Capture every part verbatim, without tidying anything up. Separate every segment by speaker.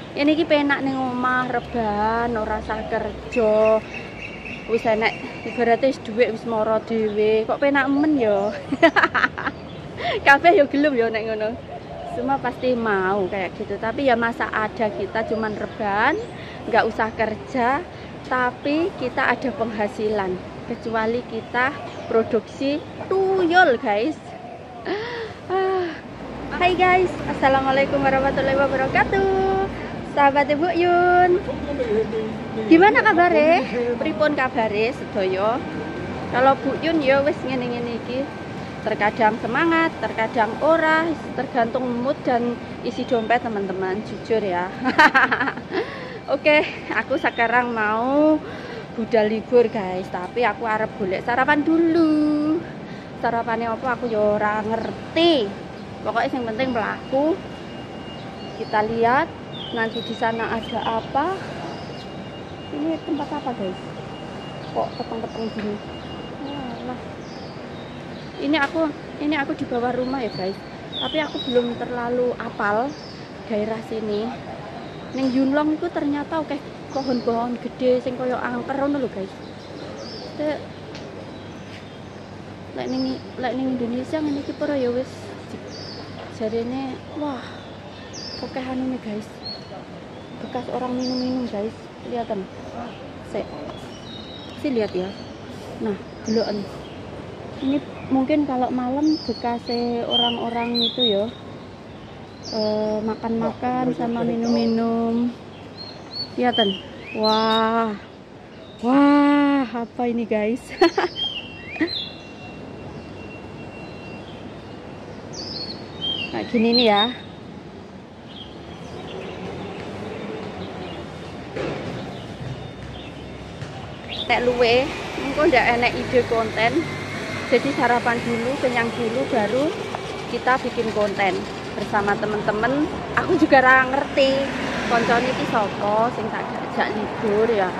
Speaker 1: Ini ki penak ning omah rebahan ora usah kerja. Wis enek ibaratnya wis dhuwit wis mara dhewe. Kok penak men ya. Kabeh ya gelem ya nek ngono. Semua pasti mau kayak gitu. Tapi ya masa ada kita cuman rebahan, nggak usah kerja, tapi kita ada penghasilan. Kecuali kita produksi tuyul, guys. Hai guys, assalamualaikum warahmatullahi wabarakatuh. Sahabat Ibu Yun, gimana kabarnya? Pripun kabare sedaya? Kalau Bu Yun ya wis ngene-ngene iki. Terkadang semangat, terkadang ora, tergantung mood dan isi dompet teman-teman, jujur ya. Oke, aku sekarang mau budal libur guys, tapi aku arep golek sarapan dulu. Sarapannya apa aku ya ora ngerti. Pokoknya yang penting pelaku. Kita lihat nanti di sana ada apa. Ini tempat apa guys? Kok peteng-peteng gini? Walah. Ini aku ini aku di bawah rumah ya guys. Tapi aku belum terlalu apal daerah sini. Ning Yunlong itu ternyata oke pohon-pohon gede sing koyo angker ngono lho guys. Lek ning lek ning Indonesia ngene iki para ya wis jarene wah oke anu nih guys. Bekas orang minum-minum guys. Kelihatan. Sik. Si lihat ya. Nah, deloken. Ini mungkin kalau malam bekas orang-orang itu ya makan-makan e, sama minum-minum. Kelihatan. Wah. Wah, apa ini guys? Nah, gini nih ya. Nek luwe, engko ndak enek ide konten. Jadi sarapan dulu, kenyang dulu, baru kita bikin konten bersama temen-temen. Aku juga ora ngerti koncone iki sapa sing tak ajak libur ya.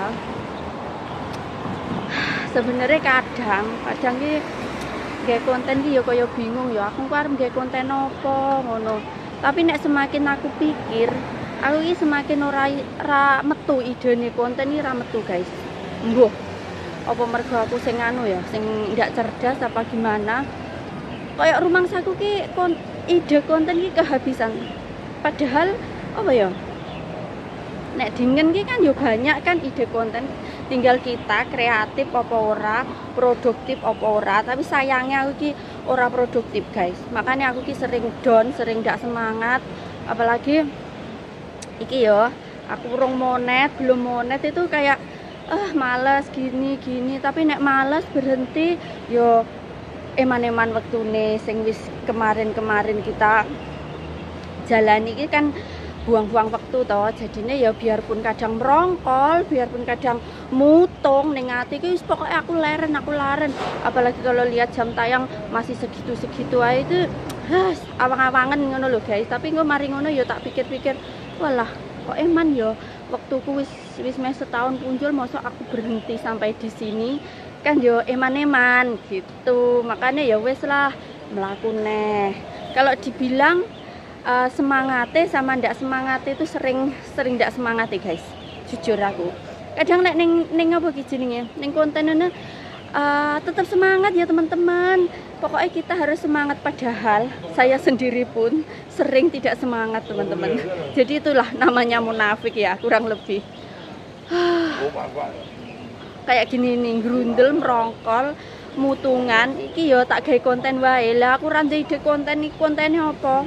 Speaker 1: Sebenarnya kadang, kadang ki nggak konten ki ya kaya bingung ya. Aku arep nggak konten apa ngono. Tapi nek semakin aku pikir, aku ki semakin ora ra metu idene konten iki ra metu guys. Mbuh. Apa mergo aku sing anu ya, sing ndak cerdas apa gimana? Kayak rumangsaku ki kon, ide konten ki kehabisan. Padahal apa ya? Nek dingen ki kan yo banyak kan ide konten. Tinggal kita kreatif apa ora, produktif apa ora. Tapi sayangnya aku ki ora produktif, guys. Makanya aku ki sering down, sering ndak semangat. Apalagi iki yo, aku urung monet, belum monet itu kayak ah males gini gini, tapi nek males berhenti yo eman-eman wektune sing wis kemarin-kemarin kita jalani iki kan buang-buang waktu toh. Jadinya ya biarpun kadang merongkol, biarpun kadang mutung ning ati iki wis pokoke aku leren, aku laren. Apalagi kalau lihat jam tayang masih segitu-segitu ae itu has awang-awangen ngono lho guys. Tapi engko mari ngono ya tak pikir-pikir, walah kok eman ya waktuku wis wis mes setahun punjul, masa aku berhenti sampai di sini kan yo eman-eman gitu. Makanya ya wis lah melaku neh. Kalau dibilang uh, semangate sama ndak semangate itu sering sering ndak semangate guys, jujur aku kadang nek ning ning apa ki jenenge ning kontennya uh, tetap semangat ya teman-teman. Pokoknya kita harus semangat, padahal saya sendiri pun sering tidak semangat teman-teman. Jadi itulah namanya munafik ya kurang lebih. Kayak gini nih, grundel, merongkol, mutungan. Iki yo tak gawe konten wae. Lah aku ra ide konten iki, kontennya apa?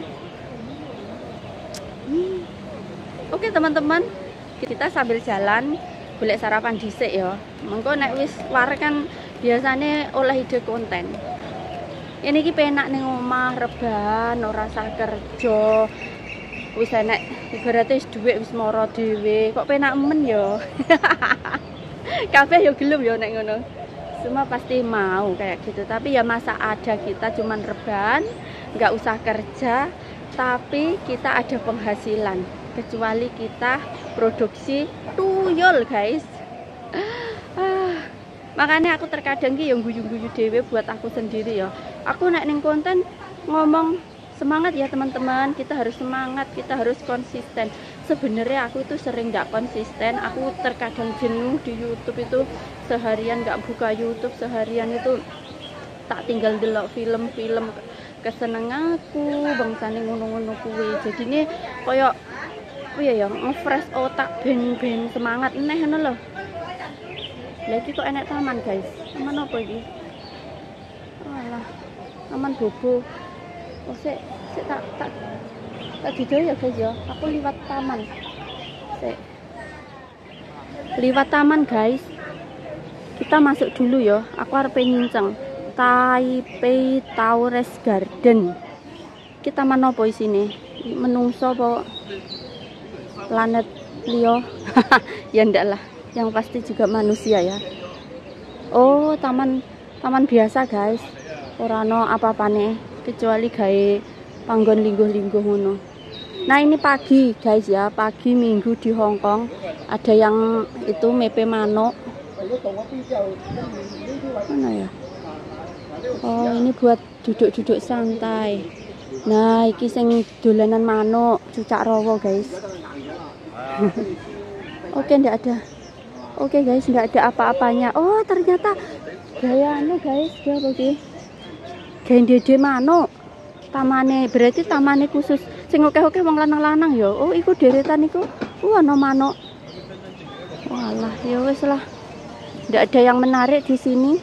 Speaker 1: Hmm. Oke teman-teman, kita sambil jalan golek sarapan dhisik ya. Mengko nek wis war kan biasanya oleh ide konten. Ini ki penak ning omah rebahan ora usah kerja. Wis enek ibaratnya wis dhuwit wis mara dhewe. Kok penak men ya. Kabeh ya gelem ya nek ngono. Semua pasti mau kayak gitu. Tapi ya masa ada kita cuman rebahan, nggak usah kerja, tapi kita ada penghasilan. Kecuali kita produksi tuyul guys. Ah, makanya aku terkadang ki yang guyu-guyu dhewe buat aku sendiri ya. Aku nek ning konten ngomong semangat ya teman-teman, kita harus semangat, kita harus konsisten. sebenarnya aku itu sering nggak konsisten. Aku terkadang jenuh di YouTube itu, seharian nggak buka YouTube, seharian itu tak tinggal delok film-film keseneng aku bangsane ngono-ngono kuwi. Jadi ini koyo piye ya, nge-fresh otak ben-ben semangat neh ngono lho. Lah iki kok enek taman, guys. Taman apa iki? Alah, taman bobo. Oh, sik, sik tak tak tak video ya, guys ya. Aku liwat taman. Sik. Liwat taman, guys. Kita masuk dulu ya. Aku arep nyinceng Taipei Tourist Garden. Kita mana apa sini? Menungso apa planet Leo? Ya ndak lah. Yang pasti juga manusia ya. Oh, taman taman biasa, guys. Ora ono apa-apane kecuali gawe panggon lingguh-lingguh ngono. Nah, ini pagi, guys ya. Pagi Minggu di Hong Kong. Ada yang itu mepe manuk. Mana ya? Oh, ini buat duduk-duduk santai. Nah, iki sing dolanan manuk, cucak rawa, guys. Oke, ndak ada. Oke, guys, nggak ada apa-apanya. Oh, ternyata gayane, guys, dia begini. Gendede manuk. Tamane, berarti tamane khusus sing oke-oke wong lanang-lanang ya. Oh, iku deretan iku. Uh, ana manuk. Walah, ya wis lah. Nggak ada yang menarik di sini.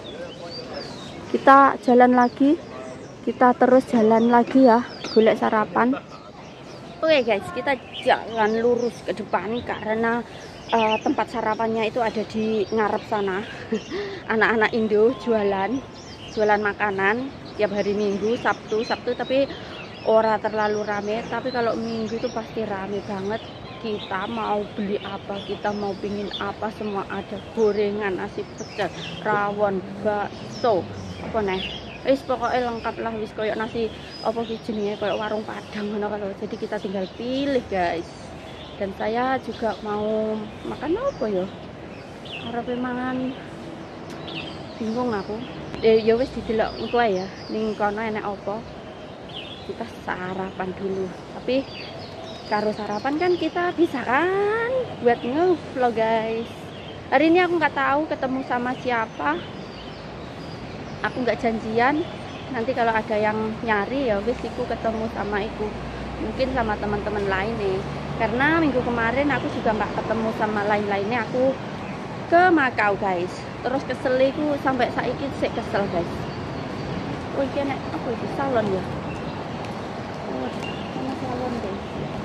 Speaker 1: Kita jalan lagi. Kita terus jalan lagi ya, golek sarapan. Oke, guys, kita jalan lurus ke depan karena Uh, tempat sarapannya itu ada di ngarep sana. Anak-anak Indo jualan jualan makanan tiap hari Minggu, Sabtu, Sabtu tapi ora terlalu rame. Tapi kalau Minggu itu pasti rame banget. Kita mau beli apa, kita mau pingin apa, semua ada. Gorengan, nasi pecel, rawon, bakso, apa nih? Wis pokoknya lengkap lah, wis koyok nasi apa ki jenenge, koyok warung Padang ngono kalau. Jadi kita tinggal pilih, guys. Dan saya juga mau makan apa ya? Arepe mangan bingung aku. Eh ya wis didelok engko ya. Ning kono enek apa? Kita sarapan dulu. Tapi karo sarapan kan kita bisa kan buat nge-vlog, guys. Hari ini aku nggak tahu ketemu sama siapa. Aku nggak janjian. Nanti kalau ada yang nyari ya wis iku ketemu sama iku. Mungkin sama teman-teman lain nih. Karena minggu kemarin aku juga nggak ketemu sama lain-lainnya. Aku ke Makau, guys. Terus kesel iku sampai saiki sik kesel, guys. Oh, iki nek apa iki salon ya? Oh, ana salon deh.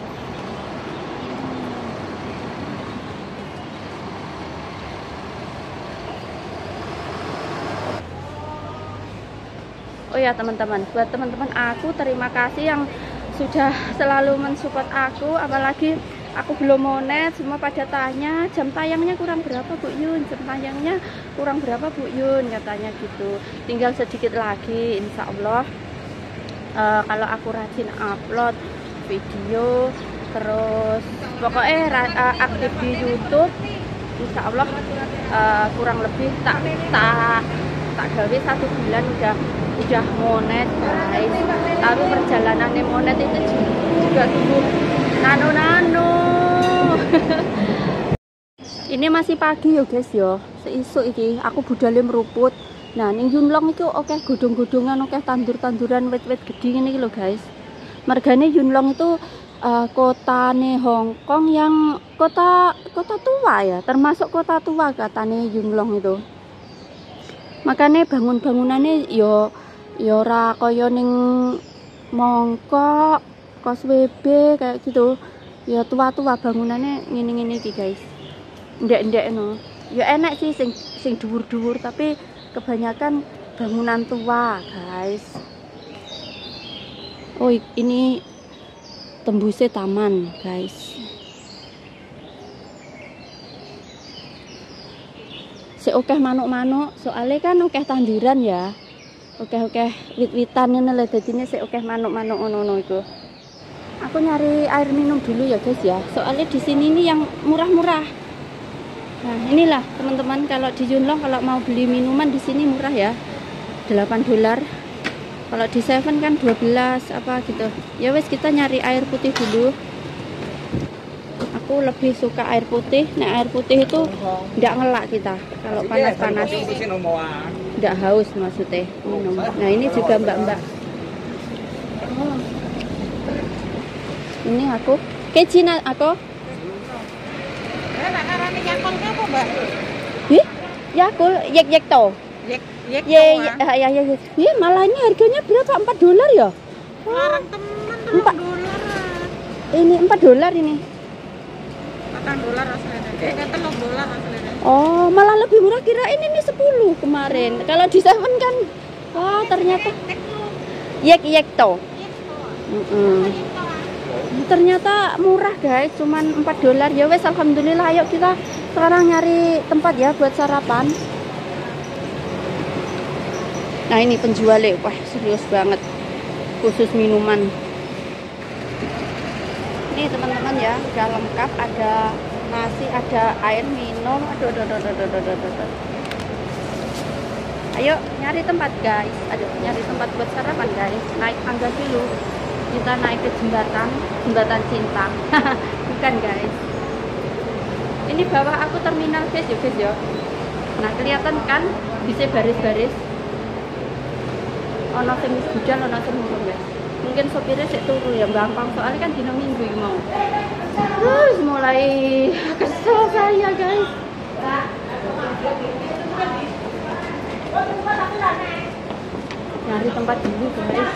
Speaker 1: Oh ya, teman-teman, buat teman-teman aku terima kasih yang sudah selalu mensupport aku, apalagi aku belum monet, semua pada tanya jam tayangnya kurang berapa Bu Yun, jam tayangnya kurang berapa Bu Yun, katanya gitu. Tinggal sedikit lagi, insya Allah uh, kalau aku rajin upload video, terus pokoknya uh, aktif di YouTube, insya Allah uh, kurang lebih tak tak tak gawe satu bulan udah udah monet, guys. Tapi perjalanan monet itu juga sungguh nano-nano. Ini masih pagi ya, guys ya. Seisuk iki aku budale meruput. Nah, ning Yunlong itu oke godong-godongan, oke tandur-tanduran wit-wit gede ngene iki lho, guys. Mergane Yunlong itu uh, kotane Hong Kong yang kota kota tua ya, termasuk kota tua katane Yunlong itu. Makanya bangun-bangunannya yo yo ora kaya ning Mongkok, Kos W B kayak gitu. Ya tua-tua bangunannya ngene-ngene iki, guys. Ndek-ndek no. Ya enak sih sing sing dhuwur-dhuwur, tapi kebanyakan bangunan tua, guys. Oh, ini tembusnya taman, guys. Si okeh manuk-manuk, soalnya kan okeh tanduran ya. Okeh-okeh wit-witan ngene lho, dadine si okeh manuk-manuk ngono-ngono iku. Aku nyari air minum dulu ya, guys ya. Soalnya di sini ini yang murah-murah. Nah, inilah teman-teman, kalau di Yunlong kalau mau beli minuman di sini murah ya. delapan dolar. Kalau di Seven kan dua belas apa gitu. Ya wes, kita nyari air putih dulu. aku lebih suka air putih. Nah, air putih itu tidak ngelak kita kalau panas-panas. Tidak haus maksudnya minum. Nah, ini juga mbak-mbak. Oh. Ini aku. Kecina aku. Ih, Yakul, yek yek to.
Speaker 2: Yek yek
Speaker 1: Ye, ya, ya, ya, ya. Iya, malah ini harganya berapa? empat dolar ya?
Speaker 2: Larang temen
Speaker 1: Empat.
Speaker 2: dolar.
Speaker 1: Ini empat dolar ini.
Speaker 2: Patang dolar aslinya. Eh, telung dolar aslinya.
Speaker 1: Oh, malah lebih murah, kirain ini sepuluh kemarin. Kalau di Seven kan, wah ternyata yek yek to. Mm -mm. Ternyata murah guys, cuman empat dolar. Ya wes, alhamdulillah. Ayo kita sekarang nyari tempat ya buat sarapan. Nah, ini penjualnya, wah serius banget, khusus minuman. Ini teman-teman ya, udah lengkap, ada nasi, ada air minum. Aduh, aduh, aduh, aduh, aduh, aduh, aduh. Ayo nyari tempat guys, aduh nyari tempat buat sarapan guys. Naik tangga dulu, kita naik ke jembatan, jembatan cinta. Bukan guys, ini bawah aku terminal guys ya guys ya. Nah, kelihatan kan bisa baris-baris. Ono sing wis budal, ono sing urung guys. Mungkin sopirnya sik turu ya, gampang soalnya kan dino minggu iki mau. Terus mulai kesel saya guys. Nyari tempat dulu guys.